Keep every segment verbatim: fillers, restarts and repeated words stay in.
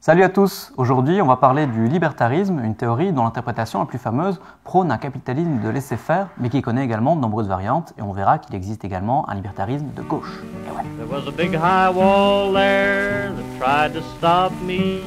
Salut à tous! Aujourd'hui, on va parler du libertarisme, une théorie dont l'interprétation la plus fameuse prône un capitalisme de laisser-faire, mais qui connaît également de nombreuses variantes, et on verra qu'il existe également un libertarisme de gauche. Et ouais. There was a big high wall there that tried to stop me.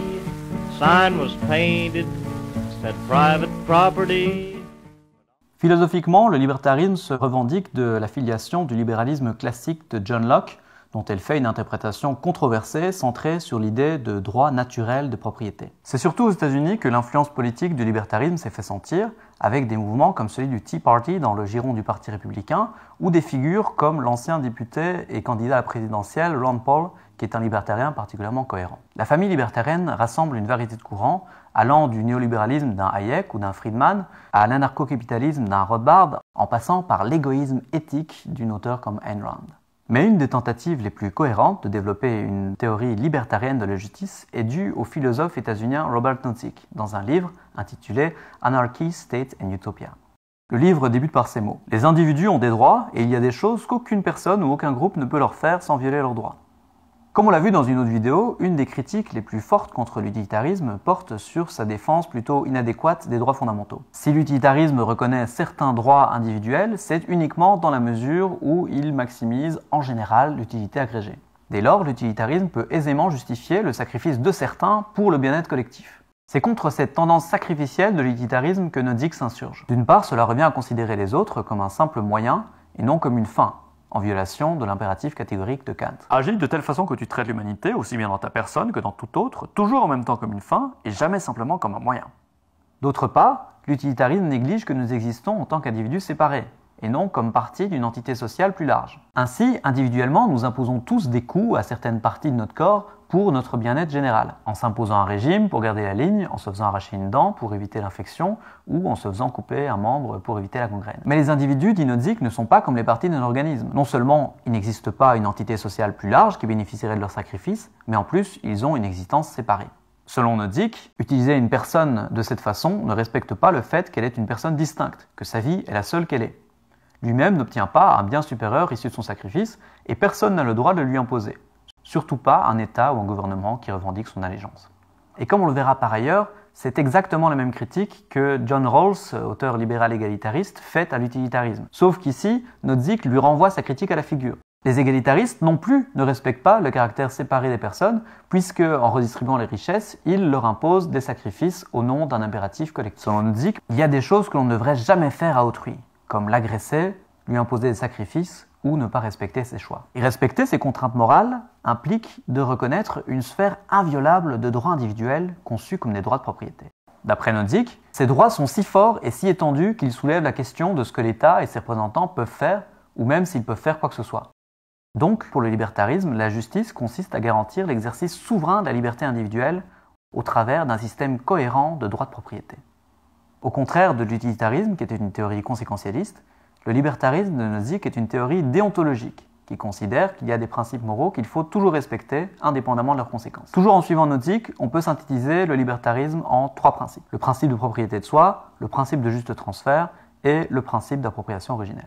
Sign was painted, said private property. Philosophiquement, le libertarisme se revendique de la filiation du libéralisme classique de John Locke, dont elle fait une interprétation controversée centrée sur l'idée de droit naturel de propriété. C'est surtout aux États-Unis que l'influence politique du libertarisme s'est fait sentir, avec des mouvements comme celui du Tea Party dans le giron du Parti républicain, ou des figures comme l'ancien député et candidat à la présidentielle Ron Paul, qui est un libertarien particulièrement cohérent. La famille libertarienne rassemble une variété de courants, allant du néolibéralisme d'un Hayek ou d'un Friedman à l'anarcho-capitalisme d'un Rothbard, en passant par l'égoïsme éthique d'une auteure comme Ayn Rand. Mais une des tentatives les plus cohérentes de développer une théorie libertarienne de la justice est due au philosophe états-unien Robert Nozick, dans un livre intitulé Anarchy, State and Utopia. Le livre débute par ces mots. Les individus ont des droits et il y a des choses qu'aucune personne ou aucun groupe ne peut leur faire sans violer leurs droits. Comme on l'a vu dans une autre vidéo, une des critiques les plus fortes contre l'utilitarisme porte sur sa défense plutôt inadéquate des droits fondamentaux. Si l'utilitarisme reconnaît certains droits individuels, c'est uniquement dans la mesure où il maximise en général l'utilité agrégée. Dès lors, l'utilitarisme peut aisément justifier le sacrifice de certains pour le bien-être collectif. C'est contre cette tendance sacrificielle de l'utilitarisme que Nozick s'insurge. D'une part, cela revient à considérer les autres comme un simple moyen et non comme une fin, en violation de l'impératif catégorique de Kant. Agis de telle façon que tu traites l'humanité, aussi bien dans ta personne que dans tout autre, toujours en même temps comme une fin, et jamais simplement comme un moyen. D'autre part, l'utilitarisme néglige que nous existons en tant qu'individus séparés, et non comme partie d'une entité sociale plus large. Ainsi, individuellement, nous imposons tous des coûts à certaines parties de notre corps pour notre bien-être général, en s'imposant un régime pour garder la ligne, en se faisant arracher une dent pour éviter l'infection, ou en se faisant couper un membre pour éviter la gangrène. Mais les individus, dit Nozick, ne sont pas comme les parties d'un organisme. Non seulement il n'existe pas une entité sociale plus large qui bénéficierait de leur sacrifice, mais en plus, ils ont une existence séparée. Selon Nozick, utiliser une personne de cette façon ne respecte pas le fait qu'elle est une personne distincte, que sa vie est la seule qu'elle est. Lui-même n'obtient pas un bien supérieur issu de son sacrifice, et personne n'a le droit de lui imposer. Surtout pas un État ou un gouvernement qui revendique son allégeance. Et comme on le verra par ailleurs, c'est exactement la même critique que John Rawls, auteur libéral égalitariste, fait à l'utilitarisme. Sauf qu'ici, Nozick lui renvoie sa critique à la figure. Les égalitaristes non plus ne respectent pas le caractère séparé des personnes, puisque, en redistribuant les richesses, ils leur imposent des sacrifices au nom d'un impératif collectif. Selon Nozick, il y a des choses que l'on ne devrait jamais faire à autrui, comme l'agresser, lui imposer des sacrifices, ou ne pas respecter ses choix. Et respecter ces contraintes morales implique de reconnaître une sphère inviolable de droits individuels conçus comme des droits de propriété. D'après Nozick, ces droits sont si forts et si étendus qu'ils soulèvent la question de ce que l'État et ses représentants peuvent faire, ou même s'ils peuvent faire quoi que ce soit. Donc, pour le libertarisme, la justice consiste à garantir l'exercice souverain de la liberté individuelle au travers d'un système cohérent de droits de propriété. Au contraire de l'utilitarisme, qui était une théorie conséquentialiste, le libertarisme de Nozick est une théorie déontologique qui considère qu'il y a des principes moraux qu'il faut toujours respecter indépendamment de leurs conséquences. Toujours en suivant Nozick, on peut synthétiser le libertarisme en trois principes. Le principe de propriété de soi, le principe de juste transfert et le principe d'appropriation originelle.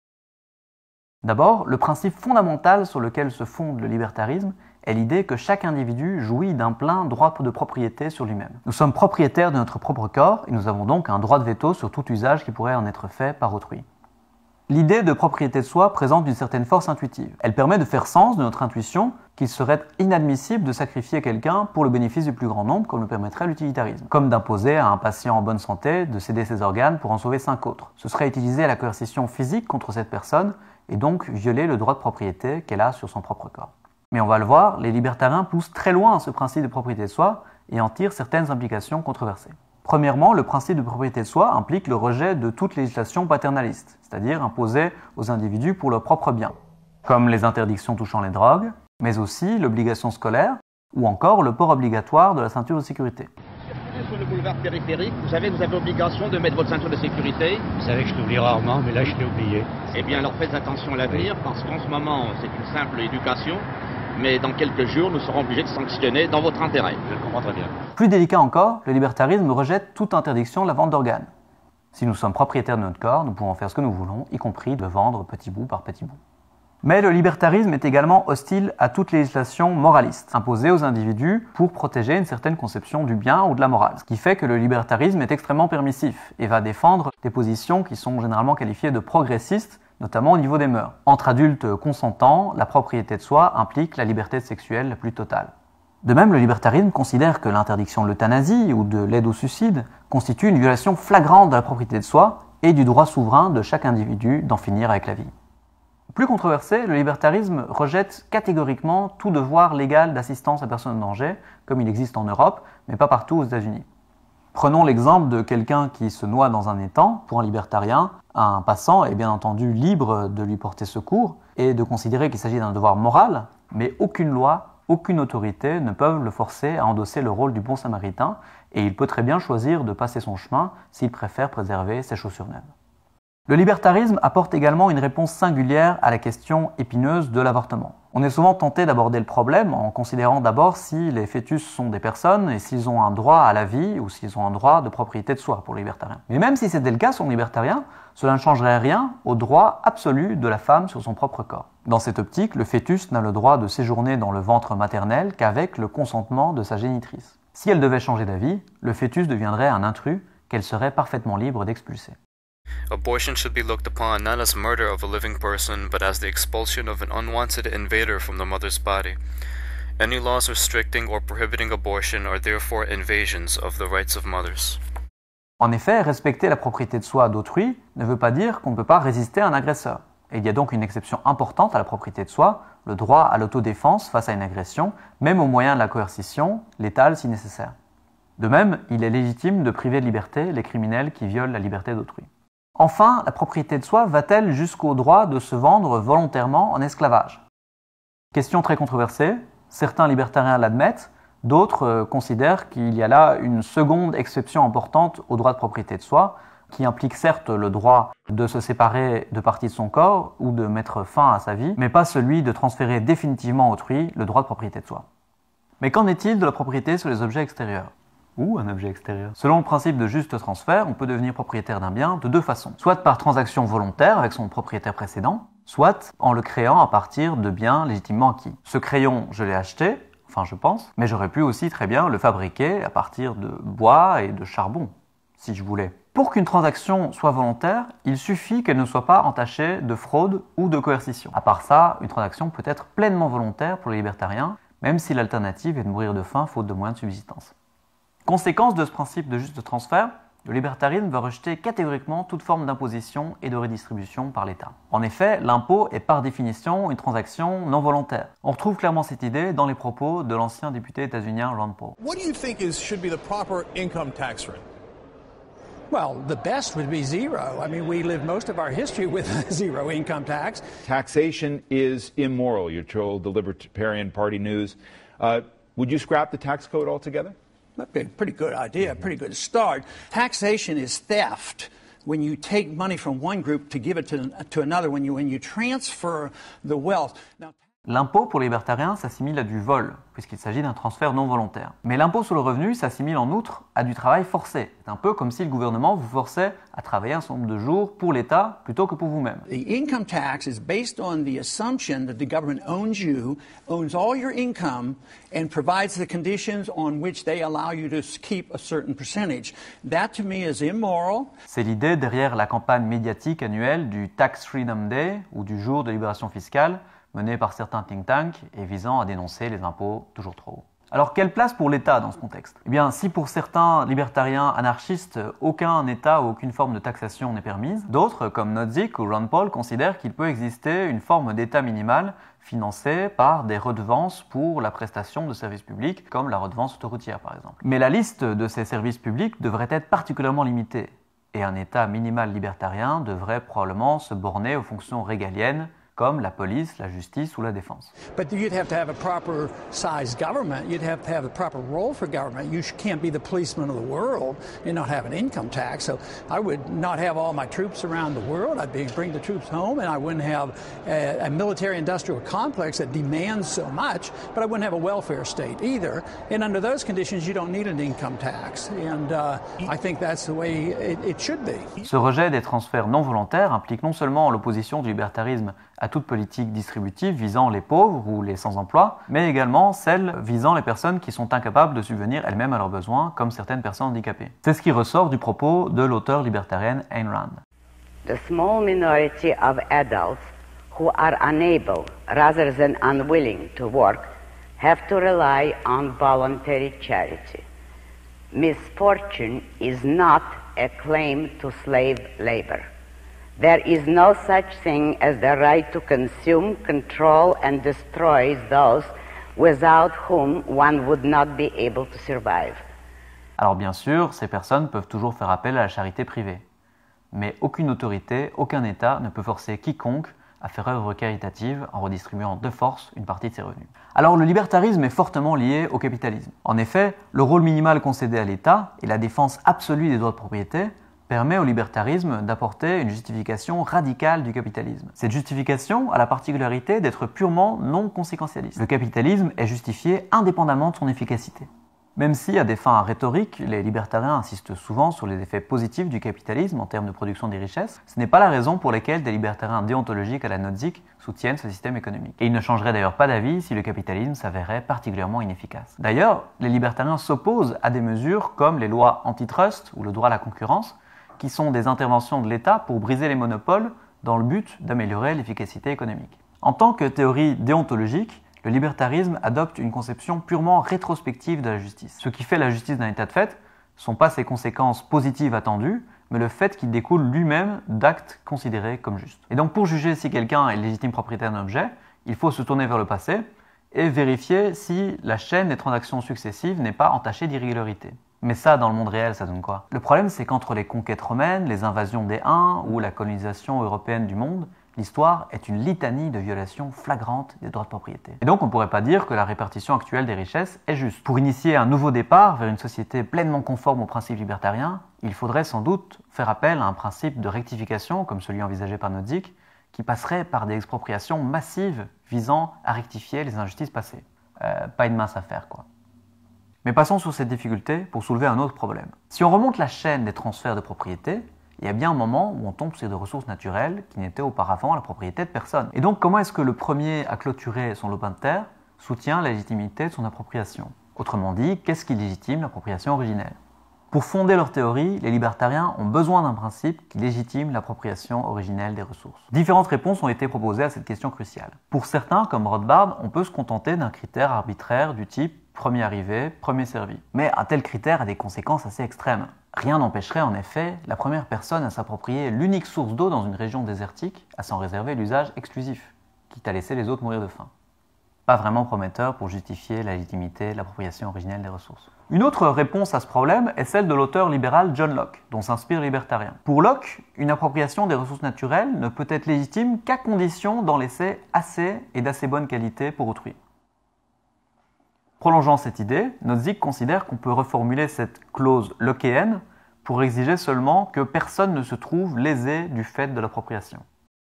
D'abord, le principe fondamental sur lequel se fonde le libertarisme est l'idée que chaque individu jouit d'un plein droit de propriété sur lui-même. Nous sommes propriétaires de notre propre corps et nous avons donc un droit de veto sur tout usage qui pourrait en être fait par autrui. L'idée de propriété de soi présente une certaine force intuitive. Elle permet de faire sens de notre intuition qu'il serait inadmissible de sacrifier quelqu'un pour le bénéfice du plus grand nombre, comme le permettrait l'utilitarisme. Comme d'imposer à un patient en bonne santé de céder ses organes pour en sauver cinq autres. Ce serait utiliser la coercition physique contre cette personne et donc violer le droit de propriété qu'elle a sur son propre corps. Mais on va le voir, les libertariens poussent très loin ce principe de propriété de soi et en tirent certaines implications controversées. Premièrement, le principe de propriété de soi implique le rejet de toute législation paternaliste, c'est-à-dire imposée aux individus pour leur propre bien, comme les interdictions touchant les drogues, mais aussi l'obligation scolaire ou encore le port obligatoire de la ceinture de sécurité. Sur le boulevard périphérique, vous savez, vous avez obligation de mettre votre ceinture de sécurité. Vous savez que je l'oublie rarement, mais là je l'ai oublié. Eh bien, alors faites attention à l'avenir, oui. Parce qu'en ce moment, c'est une simple éducation. Mais dans quelques jours, nous serons obligés de sanctionner dans votre intérêt. Je le comprends très bien. Plus délicat encore, le libertarisme rejette toute interdiction de la vente d'organes. Si nous sommes propriétaires de notre corps, nous pouvons faire ce que nous voulons, y compris de vendre petit bout par petit bout. Mais le libertarisme est également hostile à toute législation moraliste, imposée aux individus pour protéger une certaine conception du bien ou de la morale. Ce qui fait que le libertarisme est extrêmement permissif et va défendre des positions qui sont généralement qualifiées de progressistes, notamment au niveau des mœurs. Entre adultes consentants, la propriété de soi implique la liberté sexuelle la plus totale. De même, le libertarisme considère que l'interdiction de l'euthanasie ou de l'aide au suicide constitue une violation flagrante de la propriété de soi et du droit souverain de chaque individu d'en finir avec la vie. Plus controversé, le libertarisme rejette catégoriquement tout devoir légal d'assistance à personne en danger, comme il existe en Europe, mais pas partout aux États-Unis. Prenons l'exemple de quelqu'un qui se noie dans un étang. Pour un libertarien, un passant est bien entendu libre de lui porter secours et de considérer qu'il s'agit d'un devoir moral, mais aucune loi, aucune autorité ne peuvent le forcer à endosser le rôle du bon samaritain, et il peut très bien choisir de passer son chemin s'il préfère préserver ses chaussures neuves. Le libertarisme apporte également une réponse singulière à la question épineuse de l'avortement. On est souvent tenté d'aborder le problème en considérant d'abord si les fœtus sont des personnes et s'ils ont un droit à la vie ou s'ils ont un droit de propriété de soi pour les libertariens. Mais même si c'était le cas selon les libertariens, cela ne changerait rien au droit absolu de la femme sur son propre corps. Dans cette optique, le fœtus n'a le droit de séjourner dans le ventre maternel qu'avec le consentement de sa génitrice. Si elle devait changer d'avis, le fœtus deviendrait un intrus qu'elle serait parfaitement libre d'expulser. Abortion should be looked upon not as murder of a living person, but as the expulsion of an unwanted invader from the mother's body. Any laws restricting or prohibiting abortion are therefore invasions of the rights of mothers. En effet, respecter la propriété de soi d'autrui ne veut pas dire qu'on ne peut pas résister à un agresseur. Et il y a donc une exception importante à la propriété de soi, le droit à l'autodéfense face à une agression, même au moyen de la coercition, létale si nécessaire. De même, il est légitime de priver de liberté les criminels qui violent la liberté d'autrui. Enfin, la propriété de soi va-t-elle jusqu'au droit de se vendre volontairement en esclavage? Question très controversée, certains libertariens l'admettent, d'autres euh, considèrent qu'il y a là une seconde exception importante au droit de propriété de soi, qui implique certes le droit de se séparer de parties de son corps ou de mettre fin à sa vie, mais pas celui de transférer définitivement à autrui le droit de propriété de soi. Mais qu'en est-il de la propriété sur les objets extérieurs? Ou un objet extérieur. Selon le principe de juste transfert, on peut devenir propriétaire d'un bien de deux façons. Soit par transaction volontaire avec son propriétaire précédent, soit en le créant à partir de biens légitimement acquis. Ce crayon, je l'ai acheté, enfin je pense, mais j'aurais pu aussi très bien le fabriquer à partir de bois et de charbon, si je voulais. Pour qu'une transaction soit volontaire, il suffit qu'elle ne soit pas entachée de fraude ou de coercition. À part ça, une transaction peut être pleinement volontaire pour les libertariens, même si l'alternative est de mourir de faim faute de moyens de subsistance. Conséquence de ce principe de juste transfert, le libertarisme va rejeter catégoriquement toute forme d'imposition et de redistribution par l'État. En effet, l'impôt est par définition une transaction non volontaire. On retrouve clairement cette idée dans les propos de l'ancien député états-unien Ron Paul. What do you think is should be the proper income tax rate? Well, the best would be zero. I mean, we live most of our history with zero income tax. Taxation is immoral, you're told the Libertarian Party News. Uh, would you scrap the tax code altogether? That'd be a pretty good idea, a pretty good start. Taxation is theft. When you take money from one group to give it to, to another, when you, when you transfer the wealth. Now, l'impôt pour les libertariens s'assimile à du vol, puisqu'il s'agit d'un transfert non volontaire. Mais l'impôt sur le revenu s'assimile en outre à du travail forcé. C'est un peu comme si le gouvernement vous forçait à travailler un certain nombre de jours pour l'État plutôt que pour vous-même. The income tax is based on the assumption that the government owns you, owns all your income, and provides the conditions on which they allow you to keep a certain percentage. That to me is immoral. C'est l'idée derrière la campagne médiatique annuelle du Tax Freedom Day ou du jour de libération fiscale, menée par certains think tanks et visant à dénoncer les impôts toujours trop hauts. Alors, quelle place pour l'État dans ce contexte? Eh bien, si pour certains libertariens anarchistes, aucun État ou aucune forme de taxation n'est permise, d'autres, comme Nozick ou Ron Paul, considèrent qu'il peut exister une forme d'État minimal financé par des redevances pour la prestation de services publics, comme la redevance autoroutière par exemple. Mais la liste de ces services publics devrait être particulièrement limitée, et un État minimal libertarien devrait probablement se borner aux fonctions régaliennes, comme la police, la justice ou la défense. But you'd have to have a proper size government. You'd have to have a proper role for government. You can't be the policeman of the world and not have an income tax. So I would not have all my troops around the world. I'd be, bring the troops home, and I wouldn't have a, a military-industrial complex that demands so much, but I wouldn't have a welfare state either. And under those conditions, you don't need an income tax. And uh, I think that's the way it, it should be. Ce rejet des transferts non volontaires implique non seulement l'opposition du libertarisme à toute politique distributive visant les pauvres ou les sans-emploi, mais également celle visant les personnes qui sont incapables de subvenir elles-mêmes à leurs besoins, comme certaines personnes handicapées. C'est ce qui ressort du propos de l'auteure libertarienne Ayn Rand. The small minority of adults who are unable, rather than unwilling to work, have to rely on voluntary charity. Misfortune is not a claim to slave labor. There is no such thing as the right to consume, control, and destroy those without whom one would not be able to survive. Alors bien sûr, ces personnes peuvent toujours faire appel à la charité privée. Mais aucune autorité, aucun État ne peut forcer quiconque à faire œuvre caritative en redistribuant de force une partie de ses revenus. Alors le libertarisme est fortement lié au capitalisme. En effet, le rôle minimal concédé à l'État et la défense absolue des droits de propriété permet au libertarisme d'apporter une justification radicale du capitalisme. Cette justification a la particularité d'être purement non conséquentialiste. Le capitalisme est justifié indépendamment de son efficacité. Même si, à des fins rhétoriques, les libertariens insistent souvent sur les effets positifs du capitalisme en termes de production des richesses, ce n'est pas la raison pour laquelle des libertariens déontologiques à la Nozick soutiennent ce système économique. Et ils ne changeraient d'ailleurs pas d'avis si le capitalisme s'avérait particulièrement inefficace. D'ailleurs, les libertariens s'opposent à des mesures comme les lois antitrust ou le droit à la concurrence, qui sont des interventions de l'État pour briser les monopoles dans le but d'améliorer l'efficacité économique. En tant que théorie déontologique, le libertarisme adopte une conception purement rétrospective de la justice. Ce qui fait la justice d'un état de fait ne sont pas ses conséquences positives attendues, mais le fait qu'il découle lui-même d'actes considérés comme justes. Et donc pour juger si quelqu'un est légitime propriétaire d'un objet, il faut se tourner vers le passé et vérifier si la chaîne des transactions successives n'est pas entachée d'irrégularité. Mais ça, dans le monde réel, ça donne quoi? Le problème, c'est qu'entre les conquêtes romaines, les invasions des Huns ou la colonisation européenne du monde, l'histoire est une litanie de violations flagrantes des droits de propriété. Et donc on ne pourrait pas dire que la répartition actuelle des richesses est juste. Pour initier un nouveau départ vers une société pleinement conforme aux principes libertariens, il faudrait sans doute faire appel à un principe de rectification, comme celui envisagé par Nozick, qui passerait par des expropriations massives visant à rectifier les injustices passées. Euh, pas une mince affaire, quoi. Mais passons sur cette difficulté pour soulever un autre problème. Si on remonte la chaîne des transferts de propriété, il y a bien un moment où on tombe sur des ressources naturelles qui n'étaient auparavant la propriété de personne. Et donc comment est-ce que le premier à clôturer son lopin de terre soutient la légitimité de son appropriation? Autrement dit, qu'est-ce qui légitime l'appropriation originelle? Pour fonder leur théorie, les libertariens ont besoin d'un principe qui légitime l'appropriation originelle des ressources. Différentes réponses ont été proposées à cette question cruciale. Pour certains, comme Rothbard, on peut se contenter d'un critère arbitraire du type premier arrivé, premier servi. Mais un tel critère a des conséquences assez extrêmes. Rien n'empêcherait en effet la première personne à s'approprier l'unique source d'eau dans une région désertique à s'en réserver l'usage exclusif, quitte à laisser les autres mourir de faim. Pas vraiment prometteur pour justifier la légitimité de l'appropriation originelle des ressources. Une autre réponse à ce problème est celle de l'auteur libéral John Locke, dont s'inspire les libertariens. Pour Locke, une appropriation des ressources naturelles ne peut être légitime qu'à condition d'en laisser assez et d'assez bonne qualité pour autrui. Prolongeant cette idée, Nozick considère qu'on peut reformuler cette clause lockéenne pour exiger seulement que personne ne se trouve lésé du fait de l'appropriation.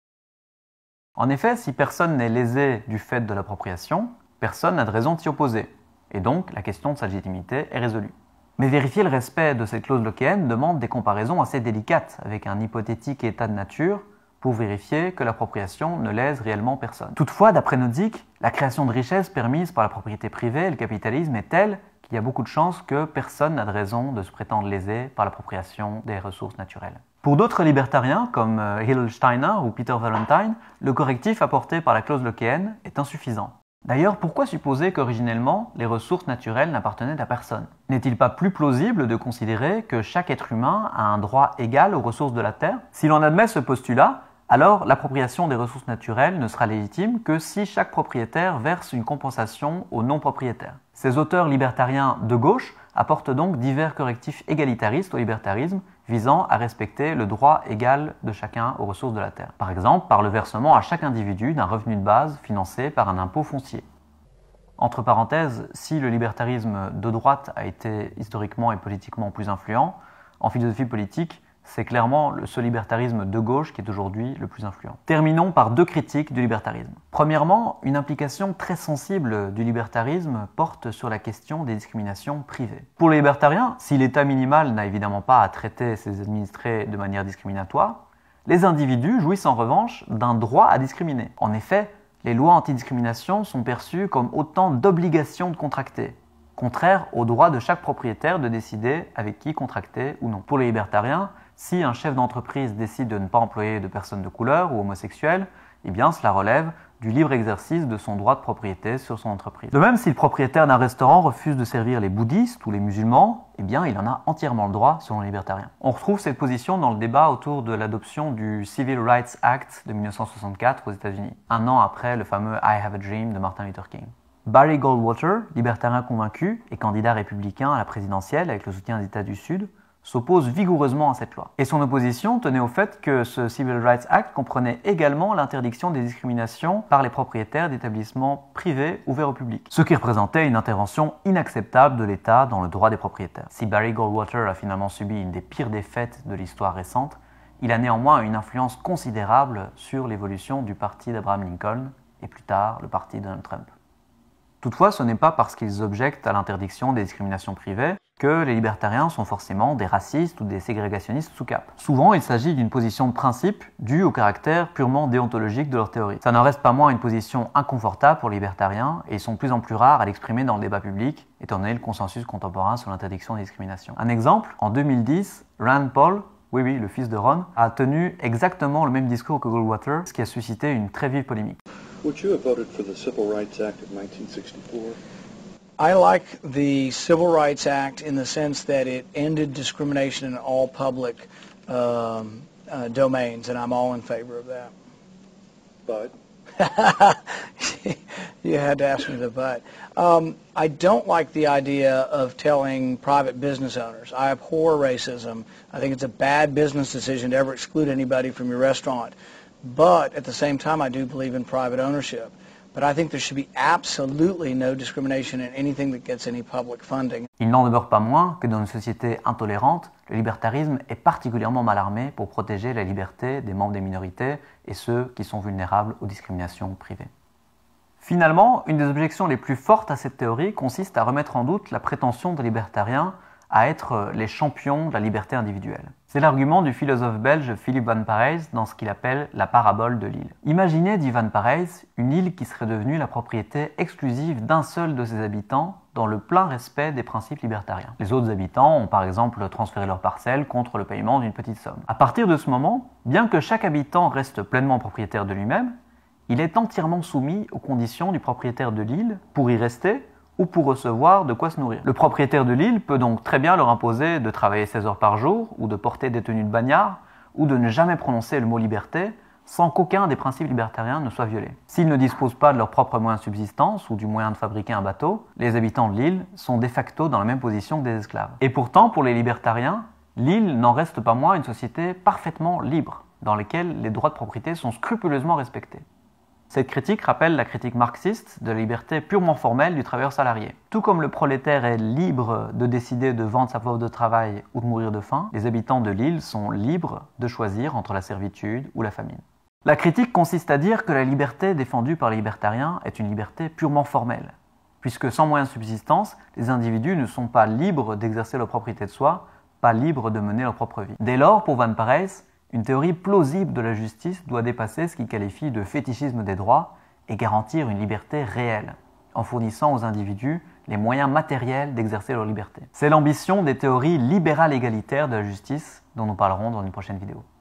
En effet, si personne n'est lésé du fait de l'appropriation, personne n'a de raison de s'y opposer, et donc la question de sa légitimité est résolue. Mais vérifier le respect de cette clause lockéenne demande des comparaisons assez délicates avec un hypothétique état de nature pour vérifier que l'appropriation ne lèse réellement personne. Toutefois, d'après Nozick, la création de richesses permise par la propriété privée et le capitalisme est telle qu'il y a beaucoup de chances que personne n'a de raison de se prétendre lésé par l'appropriation des ressources naturelles. Pour d'autres libertariens, comme Hillel Steiner ou Peter Valentine, le correctif apporté par la clause lockéenne est insuffisant. D'ailleurs, pourquoi supposer qu'originellement, les ressources naturelles n'appartenaient à personne? N'est-il pas plus plausible de considérer que chaque être humain a un droit égal aux ressources de la Terre? Si l'on admet ce postulat, alors l'appropriation des ressources naturelles ne sera légitime que si chaque propriétaire verse une compensation aux non-propriétaires. Ces auteurs libertariens de gauche apportent donc divers correctifs égalitaristes au libertarisme visant à respecter le droit égal de chacun aux ressources de la terre. Par exemple, par le versement à chaque individu d'un revenu de base financé par un impôt foncier. Entre parenthèses, si le libertarisme de droite a été historiquement et politiquement plus influent, en philosophie politique, c'est clairement ce libertarisme de gauche qui est aujourd'hui le plus influent. Terminons par deux critiques du libertarisme. Premièrement, une implication très sensible du libertarisme porte sur la question des discriminations privées. Pour les libertariens, si l'état minimal n'a évidemment pas à traiter ses administrés de manière discriminatoire, Les individus jouissent en revanche d'un droit à discriminer. En effet, les lois antidiscrimination sont perçues comme autant d'obligations de contracter, contraire au droit de chaque propriétaire de décider avec qui contracter ou non. Pour les libertariens, si un chef d'entreprise décide de ne pas employer de personnes de couleur ou homosexuelles, eh bien cela relève du libre exercice de son droit de propriété sur son entreprise. De même, si le propriétaire d'un restaurant refuse de servir les bouddhistes ou les musulmans, eh bien il en a entièrement le droit selon les libertariens. On retrouve cette position dans le débat autour de l'adoption du Civil Rights Act de mille neuf cent soixante-quatre aux États-Unis, un an après le fameux I Have a Dream de Martin Luther King. Barry Goldwater, libertarien convaincu et candidat républicain à la présidentielle avec le soutien des États du Sud, s'oppose vigoureusement à cette loi. Et son opposition tenait au fait que ce Civil Rights Act comprenait également l'interdiction des discriminations par les propriétaires d'établissements privés ouverts au public, ce qui représentait une intervention inacceptable de l'État dans le droit des propriétaires. Si Barry Goldwater a finalement subi une des pires défaites de l'histoire récente, il a néanmoins une influence considérable sur l'évolution du parti d'Abraham Lincoln et plus tard le parti de Donald Trump. Toutefois, ce n'est pas parce qu'ils objectent à l'interdiction des discriminations privées que les libertariens sont forcément des racistes ou des ségrégationnistes sous cape. Souvent, il s'agit d'une position de principe due au caractère purement déontologique de leur théorie. Ça n'en reste pas moins une position inconfortable pour les libertariens et ils sont de plus en plus rares à l'exprimer dans le débat public, étant donné le consensus contemporain sur l'interdiction des discriminations. Un exemple, en deux mille dix, Rand Paul, oui oui, le fils de Ron, a tenu exactement le même discours que Goldwater, ce qui a suscité une très vive polémique. Would you have voted for the Civil Rights Act of nineteen sixty-four? I like the Civil Rights Act in the sense that it ended discrimination in all public um, uh, domains, and I'm all in favor of that. But? You had to ask me the but. Um, I don't like the idea of telling private business owners. I abhor racism. I think it's a bad business decision to ever exclude anybody from your restaurant. But at the same time, I do believe in private ownership. But I think there should be absolutely no discrimination in anything that gets any public funding. Il n'en demeure pas moins que dans une société intolérante, le libertarisme est particulièrement mal armé pour protéger la liberté des membres des minorités et ceux qui sont vulnérables aux discriminations privées. Finalement, une des objections les plus fortes à cette théorie consiste à remettre en doute la prétention des libertariens à être les champions de la liberté individuelle. C'est l'argument du philosophe belge Philippe Van Parijs dans ce qu'il appelle la parabole de l'île. Imaginez, dit Van Parijs, une île qui serait devenue la propriété exclusive d'un seul de ses habitants dans le plein respect des principes libertariens. Les autres habitants ont par exemple transféré leur parcelle contre le paiement d'une petite somme. À partir de ce moment, bien que chaque habitant reste pleinement propriétaire de lui-même, il est entièrement soumis aux conditions du propriétaire de l'île pour y rester ou pour recevoir de quoi se nourrir. Le propriétaire de l'île peut donc très bien leur imposer de travailler seize heures par jour, ou de porter des tenues de bagnard, ou de ne jamais prononcer le mot liberté, sans qu'aucun des principes libertariens ne soit violé. S'ils ne disposent pas de leurs propres moyens de subsistance, ou du moyen de fabriquer un bateau, les habitants de l'île sont de facto dans la même position que des esclaves. Et pourtant, pour les libertariens, l'île n'en reste pas moins une société parfaitement libre, dans laquelle les droits de propriété sont scrupuleusement respectés. Cette critique rappelle la critique marxiste de la liberté purement formelle du travailleur salarié. Tout comme le prolétaire est libre de décider de vendre sa pauvre de travail ou de mourir de faim, les habitants de l'île sont libres de choisir entre la servitude ou la famine. La critique consiste à dire que la liberté défendue par les libertariens est une liberté purement formelle, puisque sans moyen de subsistance, les individus ne sont pas libres d'exercer leur propriété de soi, pas libres de mener leur propre vie. Dès lors, pour Van Parijs, une théorie plausible de la justice doit dépasser ce qu'il qualifie de fétichisme des droits et garantir une liberté réelle, en fournissant aux individus les moyens matériels d'exercer leur liberté. C'est l'ambition des théories libérales égalitaires de la justice dont nous parlerons dans une prochaine vidéo.